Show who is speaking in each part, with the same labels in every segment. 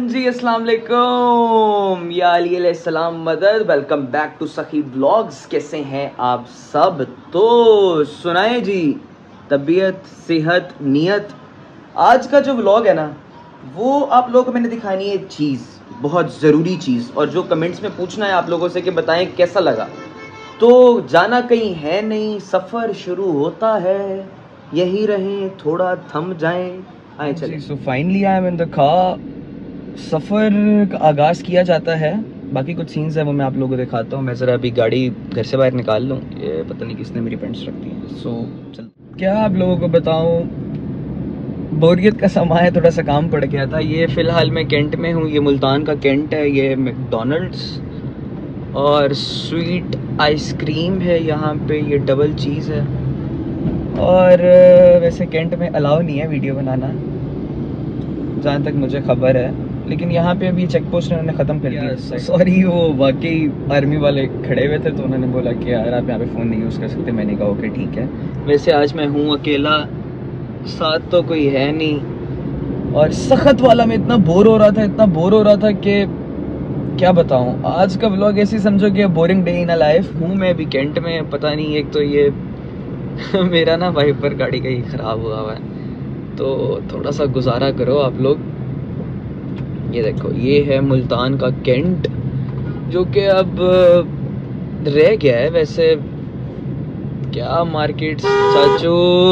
Speaker 1: जी अस्सलाम वालेकुम या अली सलाम मदद। Welcome back to Sakhi vlogs. कैसे हैं आप सब? तो सुनाए जी, तबीयत, सेहत, नीयत। आज का जो व्लॉग है ना, वो आप लोगों को मैंने दिखानी है एक चीज़, बहुत ज़रूरी चीज़, और जो कमेंट्स में पूछना है आप लोगों से कि बताएं कैसा लगा। तो जाना कहीं है नहीं, सफ़र शुरू होता है, यही रहें थोड़ा थम जाएं, आए चले। So finally I am in the car. सफ़र का आगाज़ किया जाता है। बाकी कुछ सीन्स है वो मैं आप लोगों को दिखाता हूँ। मैं ज़रा अभी गाड़ी घर से बाहर निकाल लूँ, ये पता नहीं किसने मेरी पेंट्स रख दी हैं। सो चल, क्या आप लोगों को बताऊँ, बोरियत का समा है, थोड़ा सा काम पड़ गया था। ये फ़िलहाल मैं कैंट में हूँ, ये मुल्तान का कैंट है। ये मैकडॉनल्ड्स और स्वीट आइसक्रीम है यहाँ पे, ये डबल चीज़ है। और वैसे कैंट में अलाउ नहीं है वीडियो बनाना, जहाँ तक मुझे खबर है, लेकिन यहाँ पे अभी चेक पोस्ट उन्होंने ख़त्म कर दिया। सॉरी, वो वाकई आर्मी वाले खड़े हुए थे तो उन्होंने बोला कि यार आप यहाँ पे फ़ोन नहीं यूज़ कर सकते। मैंने कहा ओके ठीक है। वैसे आज मैं हूँ अकेला, साथ तो कोई है नहीं, और सख्त वाला मैं इतना बोर हो रहा था कि क्या बताऊँ। आज का व्लॉग ऐसे समझो कि boring day in a life. हूँ मैं अभी कैंट में, पता नहीं, एक तो ये मेरा ना वाइपर गाड़ी का ही ख़राब हुआ है, तो थोड़ा सा गुजारा करो आप लोग। ये देखो, ये है मुल्तान का कैंट, जो कि अब रह गया है वैसे। क्या मार्केट चाचू,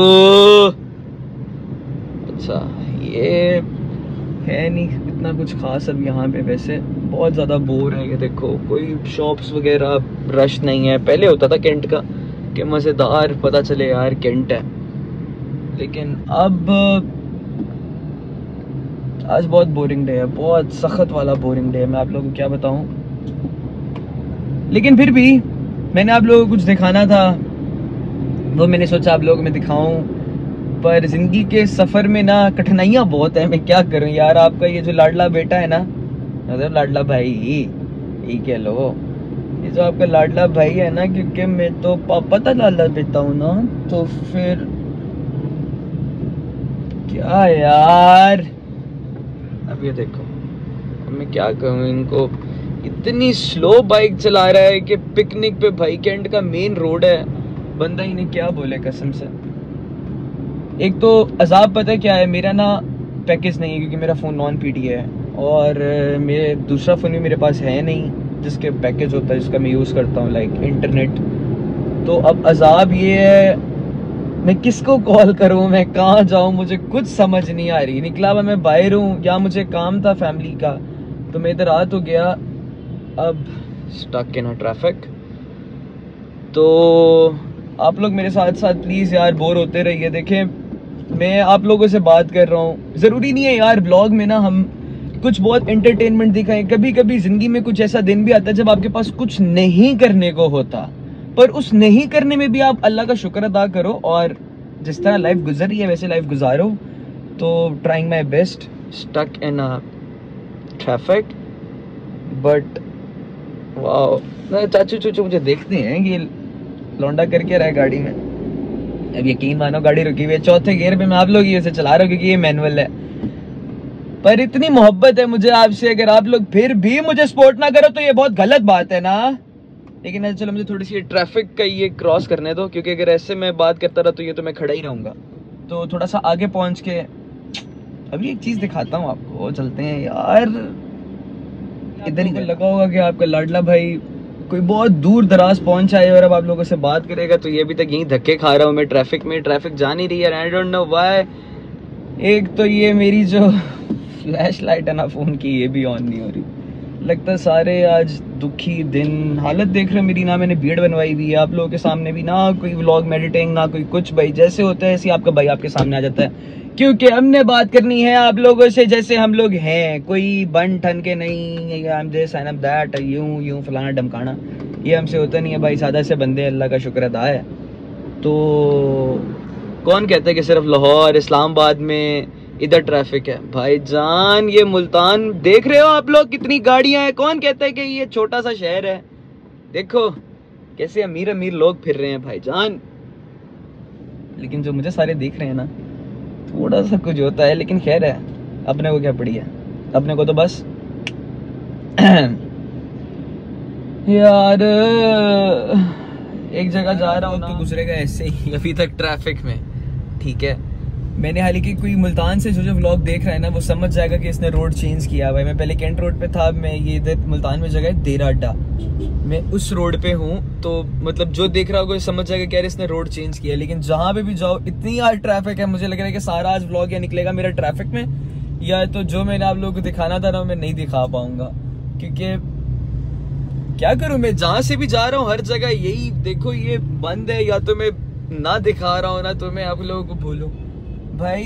Speaker 1: अच्छा ये है नहीं इतना कुछ खास अब यहाँ पे। वैसे बहुत ज़्यादा बोर है। ये देखो, कोई शॉप्स वगैरह रश नहीं है। पहले होता था कैंट का कि मज़ेदार, पता चले यार कैंट है, लेकिन अब आज बहुत बोरिंग डे है, बहुत सख्त वाला बोरिंग डे है। मैं आप लोगों को क्या बताऊं, लेकिन फिर भी मैंने आप लोगों को कुछ दिखाना था, वो मैंने सोचा आप लोगों को मैं दिखाऊं। पर ज़िंदगी के सफ़र में ना कठिनाइयाँ बहुत है, मैं क्या करूं यार। आपका ये जो लाडला बेटा है ना, मतलब लाडला भाई ये कह लो, ये जो आपका लाडला भाई है ना, क्योंकि मैं तो पापा का लाडला बेटा हूँ ना, तो फिर क्या यार। अब ये देखो, अब मैं क्या कहूँ इनको, इतनी स्लो बाइक चला रहा है कि पिकनिक पे भाई कैंट का मेन रोड है, बंदा ही नहीं क्या बोले कसम से। एक तो अजाब पता है क्या है, मेरा ना पैकेज नहीं है क्योंकि मेरा फ़ोन नॉन पीटी है, और मेरे दूसरा फ़ोन भी मेरे पास है नहीं जिसके पैकेज होता है, जिसका मैं यूज़ करता हूँ लाइक इंटरनेट। तो अब अजाब ये है, मैं किसको कॉल करूं, मैं कहाँ जाऊं, मुझे कुछ समझ नहीं आ रही। निकला हुआ मैं बाहर हूँ, या मुझे काम था फैमिली का, तो मैं इधर आ तो गया, अब स्टक इन ट्रैफिक। तो आप लोग मेरे साथ साथ प्लीज़ यार बोर होते रहिए। देखें, मैं आप लोगों से बात कर रहा हूँ, ज़रूरी नहीं है यार ब्लॉग में ना हम कुछ बहुत एंटरटेनमेंट दिखाएं। कभी कभी ज़िंदगी में कुछ ऐसा दिन भी आता है जब आपके पास कुछ नहीं करने को होता, पर उस नहीं करने में भी आप अल्लाह का शुक्र अदा करो, और जिस तरह लाइफ गुजर रही है वैसे लाइफ गुजारो। तो trying my best, stuck in a traffic, but wow. चाचू चूचू मुझे देखते हैं कि लौंडा करके रहा है गाड़ी में। अब यकीन मानो गाड़ी रुकी हुई है चौथे गियर पे, मैं आप लोग ही उसे चला रहा हूँ क्योंकि ये मैनुअल है। पर इतनी मोहब्बत है मुझे आपसे, अगर आप लोग फिर भी मुझे सपोर्ट ना करो तो ये बहुत गलत बात है ना। लेकिन चलो मुझे थोड़ी सी ट्रैफिक का ये क्रॉस करने दो, क्योंकि अगर ऐसे मैं बात करता रहा तो ये तो मैं खड़ा ही रहूँगा। तो थोड़ा सा आगे पहुँच के अभी एक चीज़ दिखाता हूँ आपको, चलते हैं यार। इधर ही लगा होगा कि आपका लाडला भाई कोई बहुत दूर दराज पहुँच आए और अब आप लोगों से बात करेगा, तो ये अभी तक यहीं धक्के खा रहा हूँ मैं ट्रैफिक में। ट्रैफिक जा नहीं रही है, आई डोंट नो व्हाई। एक तो ये मेरी जो फ्लैश लाइट है ना फ़ोन की, ये भी ऑन नहीं हो रही। लगता है सारे आज दुखी दिन। हालत देख रहे हो मेरी, ना मैंने बीएड बनवाई हुई है, आप लोगों के सामने भी ना कोई व्लॉग मेडिटिंग, ना कोई कुछ। भाई जैसे होता है ऐसे आपका भाई आपके सामने आ जाता है, क्योंकि हमने बात करनी है आप लोगों से जैसे हम लोग हैं, कोई बन ठन के नहीं, I am this I am that, यूं यूं फलाना ढमकाना, ये हमसे होता नहीं है भाई। सादा से बंदे, अल्लाह का शुक्र अदा है। तो कौन कहता है कि सिर्फ लाहौर इस्लामाबाद में इधर ट्रैफिक है? भाईजान ये मुल्तान देख रहे हो आप लोग, कितनी गाड़ियां हैं। कौन कहता है कि ये छोटा सा शहर है? देखो कैसे अमीर अमीर लोग फिर रहे हैं भाईजान। लेकिन जो मुझे सारे दिख रहे हैं ना, थोड़ा सा कुछ होता है, लेकिन खैर है, अपने को क्या पड़ी है। अपने को तो बस यार एक जगह जा रहा हूँ तो गुजरेगा ऐसे ही अभी तक ट्रैफिक में, ठीक है। मैंने हालांकि कोई मुल्तान से जो व्लॉग देख रहा है ना वो समझ जाएगा कि इसने रोड चेंज किया हुआ है। मैं पहले कैंट रोड पे था, मैं ये इधर मुल्तान में जगह है देरा अड्डा, मैं उस रोड पे हूँ, तो मतलब जो देख रहा होगा समझ जाएगा कि यार इसने रोड चेंज किया। लेकिन जहाँ पे भी जाओ इतनी यार ट्रैफिक है, मुझे लग रहा है कि सारा आज व्लॉग या निकलेगा मेरा ट्रैफिक में, या तो जो मैंने आप लोगों को दिखाना था ना मैं नहीं दिखा पाऊंगा, क्योंकि क्या करूं, मैं जहां से भी जा रहा हूँ हर जगह यही देखो ये बंद है, या तो मैं ना दिखा रहा हूँ ना तो मैं आप लोगों को भूलूं। भाई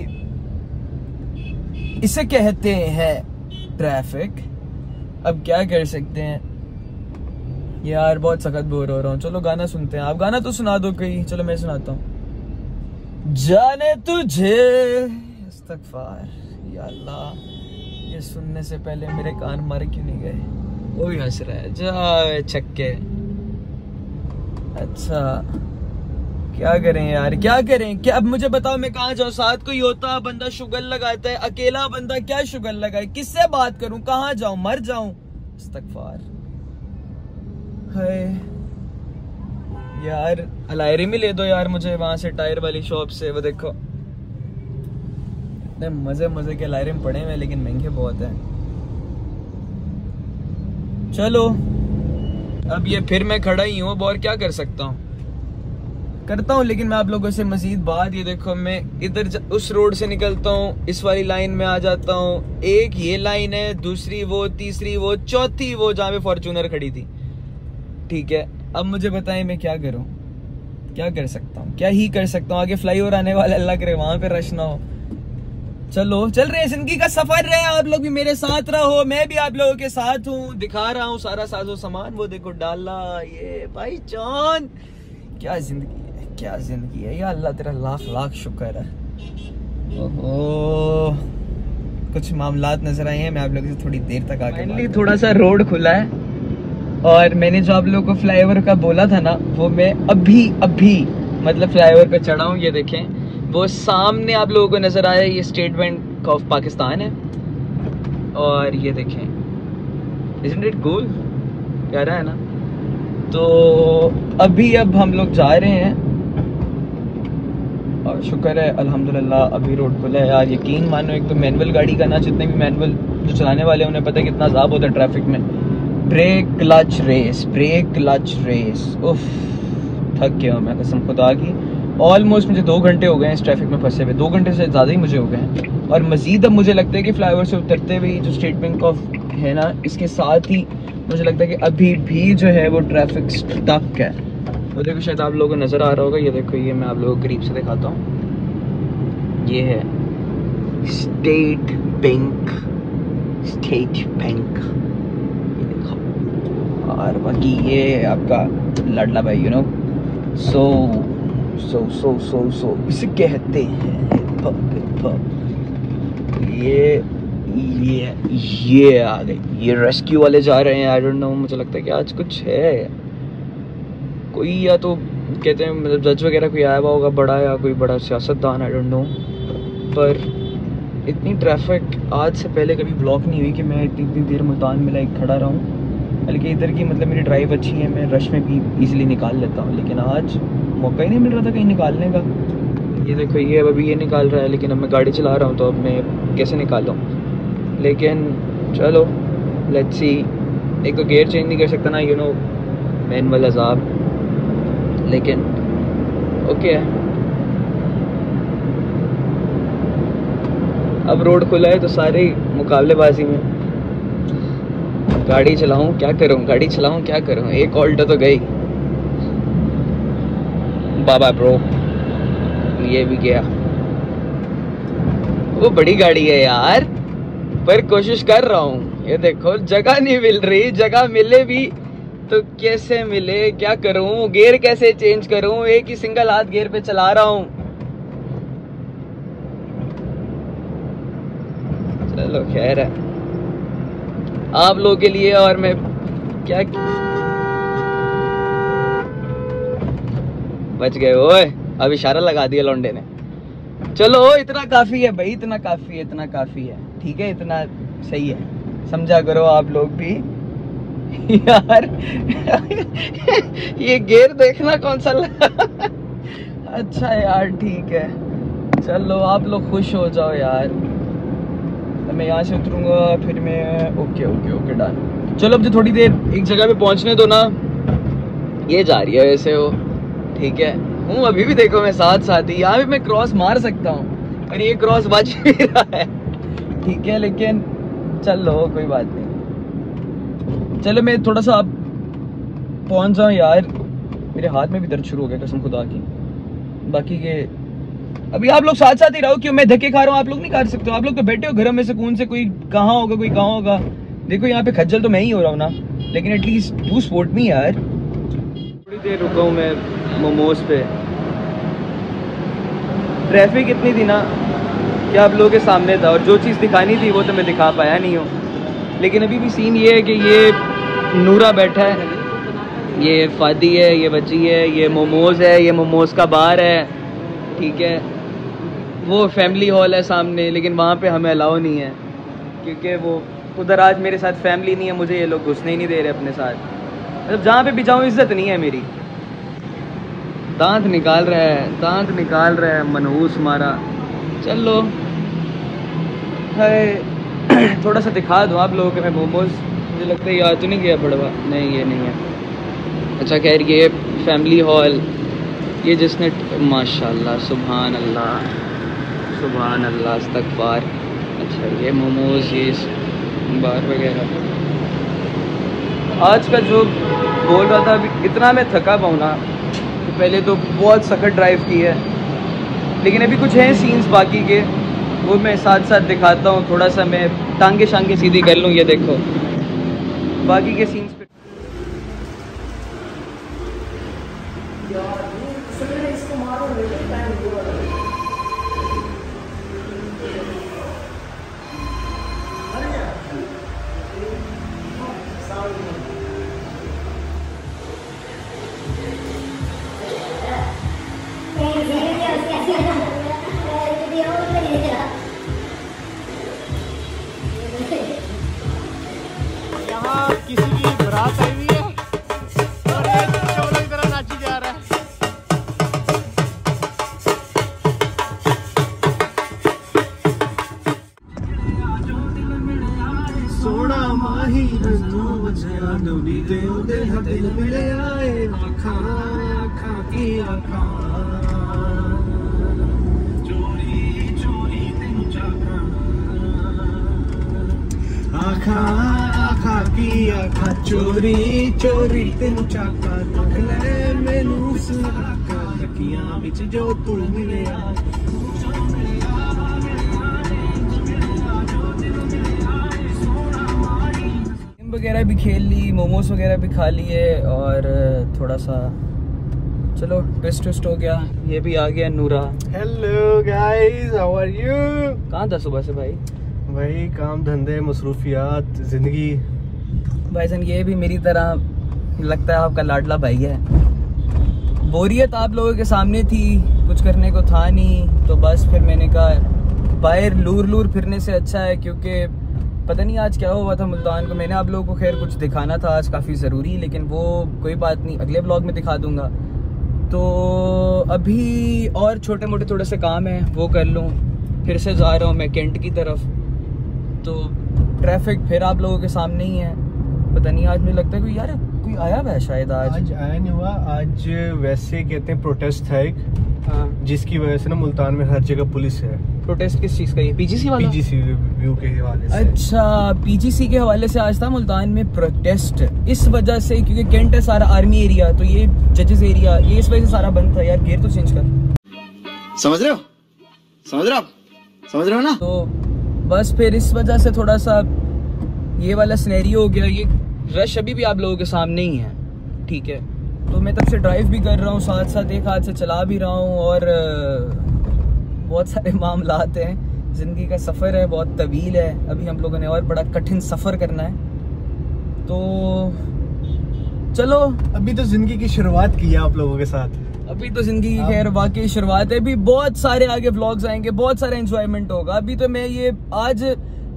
Speaker 1: इसे कहते हैं ट्रैफिक, अब क्या कर सकते हैं यार, बहुत सख्त बोर हो रहा हूँ। चलो गाना सुनते हैं, आप गाना तो सुना दो कहीं, चलो मैं सुनाता हूँ। जाने तुझे इस्तग़फ़ार, या अल्लाह ये सुनने से पहले मेरे कान मर क्यों नहीं गए। वो भी हंस रहा है जा छक्के। अच्छा क्या करें यार, क्या करें, क्या अब मुझे बताओ मैं कहाँ जाऊँ, साथ कोई होता बंदा शुगर लगाता है, अकेला बंदा क्या शुगर लगाए, किससे बात करूं, कहाँ जाऊं, मर जाऊं। इस्तग़फ़ार है यार, अलायरी में ले दो यार मुझे वहां से टायर वाली शॉप से, वो देखो इतने मजे मजे के अलायरी में पड़े हुए लेकिन महंगे बहुत है। चलो अब ये फिर मैं खड़ा ही हूँ, अब और क्या कर सकता हूँ, करता हूँ। लेकिन मैं आप लोगों से मजीद बात, ये देखो मैं इधर उस रोड से निकलता हूँ, इस वाली लाइन में आ जाता हूँ, एक ये लाइन है, दूसरी वो, तीसरी वो, चौथी वो जहाँ पे फॉर्च्यूनर खड़ी थी, ठीक है। अब मुझे बताएं मैं क्या करूँ, क्या कर सकता हूँ, क्या ही कर सकता हूँ। आगे फ्लाईओवर आने वाला, अल्लाह करे वहां पे रश ना हो। चलो चल रहे हैं, जिंदगी का सफर रहे, आप लोग भी मेरे साथ रहो, मैं भी आप लोगों के साथ हूँ, दिखा रहा हूँ सारा साजो सामान, वो देखो डाला ये भाई जान, क्या जिंदगी है, क्या जिंदगी है या अल्लाह तेरा लाख लाख शुक्र है। ओहो कुछ मामलात नजर आए हैं, मैं आप लोगों से थोड़ी देर तक आके फाइनली थोड़ा सा रोड खुला है, और मैंने जो आप लोगों को फ्लाईओवर का बोला था ना वो मैं अभी मतलब फ्लाईओवर पे चढ़ा हूँ। ये देखें वो सामने आप लोगों को नजर आया, ये स्टेट बैंक ऑफ पाकिस्तान है, और ये देखें इज़न्ट इट कूल, प्यारा है ना। तो अभी अब हम लोग जा रहे हैं, और शुक्र है अल्हम्दुलिल्लाह अभी रोड खुला है यार। यकीन मानो, एक तो मैनुअल गाड़ी का ना, जितने भी मैनुअल जो चलाने वाले हैं उन्हें पता है कितना अज़ाब होता है ट्रैफिक में, brake clutch race, brake clutch race, उफ थक गया हूँ मैं कसम खुदा की। ऑलमोस्ट मुझे 2 घंटे हो गए हैं इस ट्रैफिक में फंसे हुए, 2 घंटे से ज़्यादा ही मुझे हो गए हैं। और मज़ीद अब मुझे लगता है कि फ्लाईओवर से उतरते हुए जो स्टेट बैंक ऑफ है ना, इसके साथ ही मुझे लगता है कि अभी भी जो है वो ट्रैफिक स्टक है। वो देखो शायद आप लोगों को नज़र आ रहा होगा, ये देखो ये मैं आप लोगों को करीब से दिखाता हूँ, ये है स्टेट बैंक, स्टेट बैंक, ये देखो। और बाकी ये आपका लाडला भाई, यू नो, सो इसे कहते हैं ये आ गई, ये रेस्क्यू वाले जा रहे हैं। आई डोंट नो, मुझे लगता है कि आज कुछ है कोई, या तो कहते हैं मतलब जज वगैरह कोई आया हुआ होगा बड़ा, या कोई बड़ा सियासतदान, आई डोंट नो। पर इतनी ट्रैफिक आज से पहले कभी ब्लॉक नहीं हुई कि मैं इतनी देर मुल्तान में लाइक खड़ा रहूँ। बल्कि इधर की मतलब मेरी ड्राइव अच्छी है, मैं रश में भी इजीली निकाल लेता हूँ, लेकिन आज मौका ही नहीं मिल रहा था कहीं निकालने का। ये देखो ये अभी ये निकाल रहा है, लेकिन अब मैं गाड़ी चला रहा हूँ तो अब मैं कैसे निकालूँ। लेकिन चलो लेट्स सी, एक तो गियर चेंज नहीं कर सकता ना, यू नो मैनुअल अजाब, लेकिन ओके। अब रोड खुला है तो सारे मुकाबलेबाजी में, गाड़ी चलाऊं क्या करूं, गाड़ी चलाऊं क्या करूं, एक ऑल्टो तो गई बाबा ब्रो, ये भी गया। वो बड़ी गाड़ी है यार, पर कोशिश कर रहा हूँ। ये देखो जगह नहीं मिल रही, जगह मिले भी तो कैसे मिले, क्या करूं, गियर कैसे चेंज करूं, एक ही सिंगल हाथ गियर पे चला रहा हूं। चलो खैर है आप लोगों के लिए, और मैं क्या बच गए ओए, अब इशारा लगा दिया लौंडे ने। चलो इतना काफी है भाई, इतना काफी है, इतना काफी है, ठीक है, इतना सही है, समझा करो आप लोग भी यार ये गेयर देखना कौन सा अच्छा यार ठीक है, चलो आप लोग खुश हो जाओ यार। मैं यहाँ से उतरूंगा फिर मैं ओके ओके ओके डन। चलो अब जो थोड़ी देर एक जगह पे पहुँचने दो ना। ये जा रही है वैसे वो, ठीक है हूँ अभी भी, देखो मैं साथ साथ ही यहाँ पे मैं क्रॉस मार सकता हूँ और ये क्रॉस बच भी रहा है, ठीक है लेकिन चलो कोई बात नहीं। चलो मैं थोड़ा सा अब पहुँच जाऊँ यार, मेरे हाथ में भी दर्द शुरू हो गया कसम खुदा की। बाकी के अभी आप लोग साथ साथ ही रहो, क्यों मैं धक्के खा रहा हूँ, आप लोग नहीं खा सकते हो, आप लोग तो बैठे हो घर में सुकून से, कोई कहाँ होगा कोई कहाँ होगा। देखो यहाँ पे खज्जल तो मैं ही हो रहा हूँ ना, लेकिन एटलीस्ट डू सपोर्ट मी यार। थोड़ी देर रुका हूँ मैं मोमोज पे, ट्रैफिक इतनी थी ना कि आप लोगों के सामने था, और जो चीज़ दिखानी थी वो तो मैं दिखा पाया नहीं हूँ। लेकिन अभी भी सीन ये है कि ये नूरा बैठा है, ये फादी है, ये बच्ची है, ये मोमोज है, ये मोमोज का बार है, ठीक है। वो फैमिली हॉल है सामने, लेकिन वहाँ पे हमें अलाउ नहीं है क्योंकि वो उधर आज मेरे साथ फैमिली नहीं है, मुझे ये लोग घुसने ही नहीं दे रहे अपने साथ। मतलब जहाँ पे भी जाऊँ इज्जत नहीं है मेरी। दांत निकाल रहा है, दांत निकाल रहा है मनहूस हमारा। चलो है थोड़ा सा दिखा दूँ आप लोगों के मैं मोमोज, मुझे लगता है याद तो नहीं गया बड़वा, नहीं ये नहीं है। अच्छा खैर ये फैमिली हॉल, ये जिसने माशाल्लाह सुभान अल्लाह सुभान अल्लाह इस्तग़फ़ार। अच्छा ये मोमोज, ये बार वगैरह। आज का जो बोल रहा था अभी, इतना मैं थका पाऊँ ना कि पहले तो बहुत सख्त ड्राइव की है, लेकिन अभी कुछ हैं सीन्स बाकी के, वो मैं साथ साथ दिखाता हूँ। थोड़ा सा मैं टांगे शांगे सीधी कर लूँ, ये देखो बाकी के सीन्स पे।
Speaker 2: यहाँ किसी की बारात आई हुई है और ये चोलों की तरह नाची जा रहा है। सोना माही रंगू बजया नवी दे उदे दिल मिले आए आखा आखा की आखा चोरी चोरी तेनु चाका आखा आखा की आखा चोरी चोरी तेनु चाका तकले मैनू सलाका तकियां विच जो तू मिले आए
Speaker 1: वगैरह भी खेल ली, मोमोज वगैरह भी खा लिए, और थोड़ा सा चलो ट्विस्ट ट्विस्ट हो गया। ये भी आ गया Noora.
Speaker 2: Hello guys, how are you?
Speaker 1: कहाँ था सुबह से भाई?
Speaker 2: वही काम धंधे मसरूफियात जिंदगी।
Speaker 1: भाईजान ये भी मेरी तरह लगता है आपका लाडला भाई है। बोरियत आप लोगों के सामने थी, कुछ करने को था नहीं, तो बस फिर मैंने कहा बाहर लूर लूर फिरने से अच्छा है, क्योंकि पता नहीं आज क्या हुआ था मुल्तान को। मैंने आप लोगों को खैर कुछ दिखाना था आज काफ़ी ज़रूरी, लेकिन वो कोई बात नहीं, अगले ब्लॉग में दिखा दूंगा। तो अभी और छोटे मोटे थोड़े से काम हैं वो कर लूँ, फिर से जा रहा हूँ मैं कैंट की तरफ। तो ट्रैफिक फिर आप लोगों के सामने ही है। पता नहीं आज मुझे लगता है कोई यार कोई आया हुआ है शायद। आज
Speaker 2: आया नहीं हुआ, आज वैसे कहते हैं प्रोटेस्ट था एक,
Speaker 1: हाँ
Speaker 2: जिसकी वजह से ना मुल्तान में हर जगह पुलिस है।
Speaker 1: प्रोटेस्ट किस चीज़ का? ये पीजीसी वाला?
Speaker 2: पीजीसी व्यू के हवाले से।
Speaker 1: अच्छा पीजीसी के हवाले से आज था मुल्तान में प्रोटेस्ट, इस वजह से क्योंकि कैंट है सारा आर्मी एरिया, तो ये जजेस एरिया, ये इस वजह से सारा बंद था। यार गेयर तो चेंज कर।
Speaker 3: समझ रहे हो? समझ रहे हो आप? समझ रहे हो ना?
Speaker 1: तो बस फिर इस वजह से थोड़ा सा ये वाला सिनेरियो हो गया। ये रश अभी भी आप लोगों के सामने ही है, ठीक है। तो मैं तब से ड्राइव भी कर रहा हूँ, साथ साथ एक हाथ से चला भी रहा हूँ, और बहुत सारे मामलात हैं। ज़िंदगी का सफ़र है, बहुत तवील है। अभी हम लोगों ने और बड़ा कठिन सफ़र करना है। तो चलो
Speaker 2: अभी तो जिंदगी की शुरुआत की है आप लोगों के साथ।
Speaker 1: अभी तो जिंदगी की खैर वाकई शुरुआत है। अभी बहुत सारे आगे व्लॉग्स आएंगे, बहुत सारा एंजॉयमेंट होगा। अभी तो मैं ये आज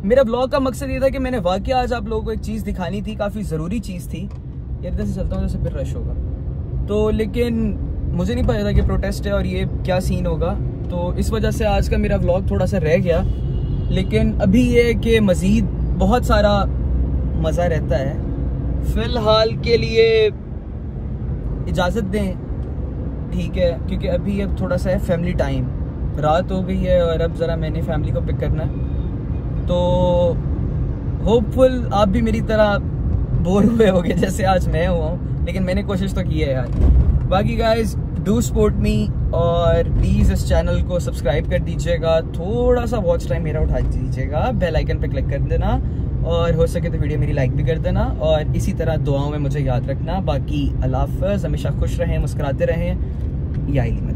Speaker 1: मेरा ब्लॉग का मकसद ये था कि मैंने वाकई आज आप लोगों को एक चीज़ दिखानी थी, काफ़ी ज़रूरी चीज़ थी। यार इधर से चलता हूँ, जैसे फिर रश होगा तो, लेकिन मुझे नहीं पता था कि प्रोटेस्ट है और ये क्या सीन होगा, तो इस वजह से आज का मेरा व्लॉग थोड़ा सा रह गया। लेकिन अभी ये है कि मज़ीद बहुत सारा मज़ा रहता है। फ़िलहाल के लिए इजाज़त दें, ठीक है, क्योंकि अभी अब थोड़ा सा है फैमिली टाइम, रात हो गई है और अब ज़रा मैंने फैमिली को पिक करना है। तो होपफुल आप भी मेरी तरह बोर हुए होगे जैसे आज मैं हुआ हूँ, लेकिन मैंने कोशिश तो की है यार। बाकी गाइज डू सपोर्ट मी और प्लीज़ इस चैनल को सब्सक्राइब कर दीजिएगा, थोड़ा सा वॉच टाइम मेरा उठा दीजिएगा, बेल आइकन पे क्लिक कर देना और हो सके तो वीडियो मेरी लाइक भी कर देना और इसी तरह दुआओं में मुझे याद रखना। बाकी अल्लाह हाफ़िज़, हमेशा खुश रहें, मुस्कुराते रहें। या